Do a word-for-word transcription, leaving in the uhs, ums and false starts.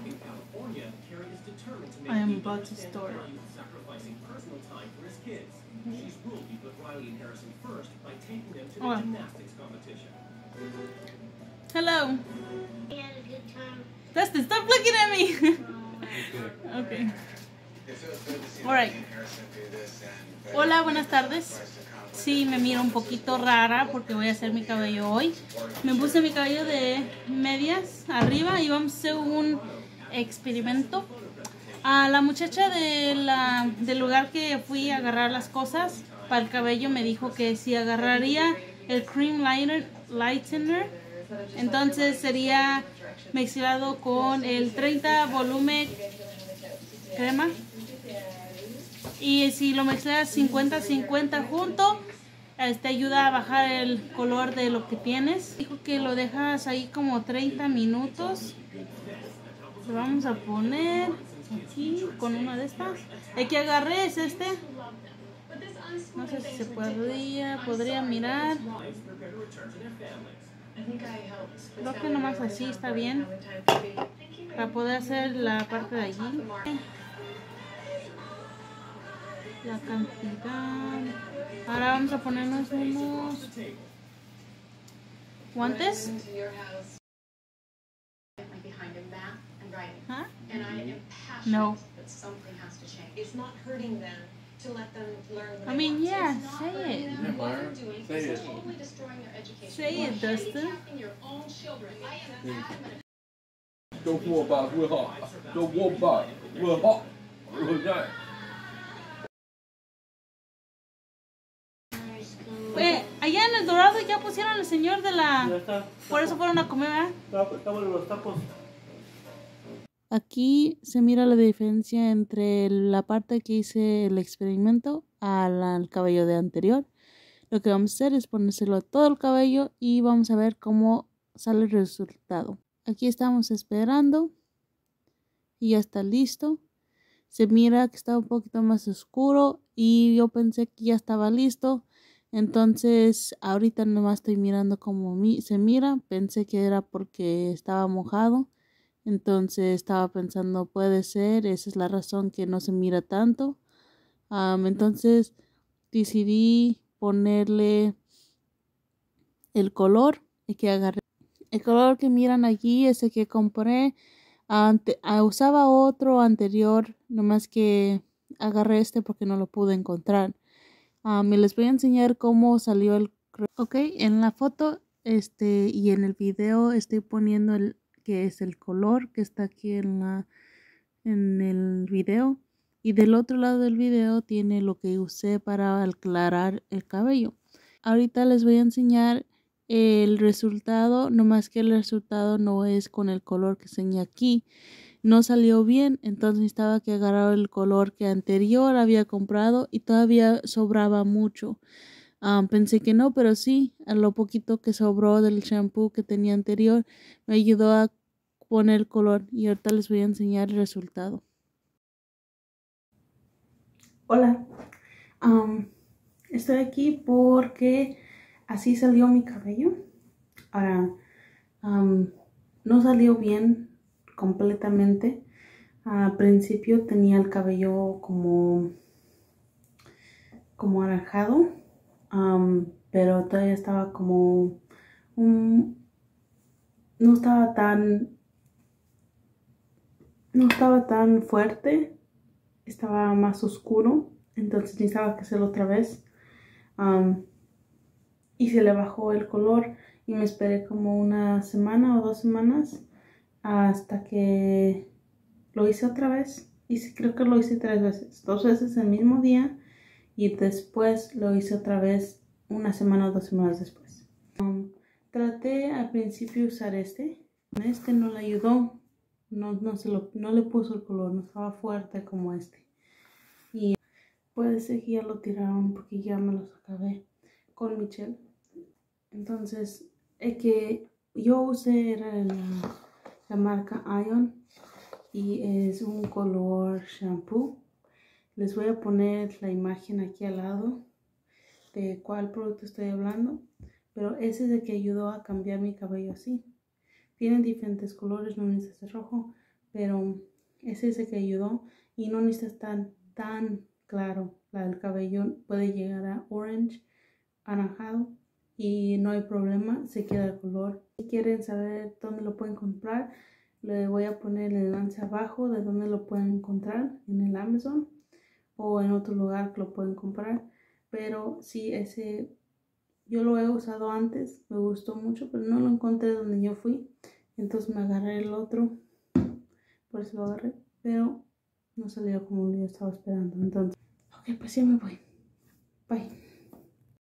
I am about to start. Hola. Hello. Dustin, stop looking at me. Okay. Alright. Hola, buenas tardes. Sí, me miro un poquito rara porque voy a hacer mi cabello hoy. Me puse mi cabello de medias arriba y vamos a hacer un experimento. A la muchacha de la, del lugar que fui a agarrar las cosas para el cabello me dijo que si agarraría el cream lightener, lightener entonces sería mezclado con el treinta volumen crema, y si lo mezclas cincuenta cincuenta junto, este ayuda a bajar el color de lo que tienes. Dijo que lo dejas ahí como treinta minutos. Lo vamos a poner aquí con una de estas. El que agarré es este. No sé si se podría, podría mirar. Creo que nomás así está bien para poder hacer la parte de allí. La cantidad. Ahora vamos a ponernos unos guantes. ¿Ah? No. I mean, yeah, say it. Say it. Say it, Dustin. Don't worry about it. We're hot. Don't worry about it. We're hot. We're hot. Eh, allá en el Dorado ya pusieron el señor de la... Ya está. Por eso fueron a comer, ¿verdad? Estamos en los tacos. Aquí se mira la diferencia entre la parte que hice el experimento al, al cabello de anterior. Lo que vamos a hacer es ponérselo a todo el cabello y vamos a ver cómo sale el resultado. Aquí estamos esperando y ya está listo. Se mira que está un poquito más oscuro y yo pensé que ya estaba listo. Entonces ahorita nomás estoy mirando cómo mi, se mira. Pensé que era porque estaba mojado. Entonces estaba pensando, puede ser, esa es la razón que no se mira tanto. Um, entonces decidí ponerle el color que agarré. El color que miran aquí es el que compré. Ante, uh, usaba otro anterior, nomás que agarré este porque no lo pude encontrar. Um, y les voy a enseñar cómo salió el... Ok, en la foto este y en el video estoy poniendo el que es el color que está aquí en la en el video, y del otro lado del video tiene lo que usé para aclarar el cabello. Ahorita les voy a enseñar el resultado, nomás que el resultado no es con el color que enseñé aquí. No salió bien, entonces necesitaba que agarrar el color que anterior había comprado y todavía sobraba mucho. Um, pensé que no, pero sí, a lo poquito que sobró del shampoo que tenía anterior me ayudó a poner el color, y ahorita les voy a enseñar el resultado. Hola, um, estoy aquí porque así salió mi cabello. Ahora, um, no salió bien completamente. Al principio tenía el cabello como, como anaranjado. Um, pero todavía estaba como um, no estaba tan no estaba tan fuerte, estaba más oscuro, entonces necesitaba que hacerlo otra vez. Um, y se le bajó el color y me esperé como una semana o dos semanas hasta que lo hice otra vez. Y creo que lo hice tres veces, dos veces el mismo día. Y después lo hice otra vez una semana o dos semanas después. Um, traté al principio usar este. Este no le ayudó. No, no, se lo, no le puso el color. No estaba fuerte como este. Y puede ser que ya lo tiraron porque ya me los acabé con Michelle. Entonces, el que yo usé era la, la marca Ion. Y es un color shampoo. Les voy a poner la imagen aquí al lado de cuál producto estoy hablando, pero ese es el que ayudó a cambiar mi cabello así. Tienen diferentes colores, no necesitas rojo, pero es ese que ayudó y no necesita estar tan claro. La del cabello puede llegar a orange, anaranjado y no hay problema, se queda el color. Si quieren saber dónde lo pueden comprar, le voy a poner el enlace abajo de dónde lo pueden encontrar en el Amazon o en otro lugar que lo pueden comprar. Pero sí, ese yo lo he usado antes, me gustó mucho, pero no lo encontré donde yo fui, entonces me agarré el otro, por eso lo agarré, pero no salió como yo estaba esperando. Entonces, ok, pues ya me voy. Bye.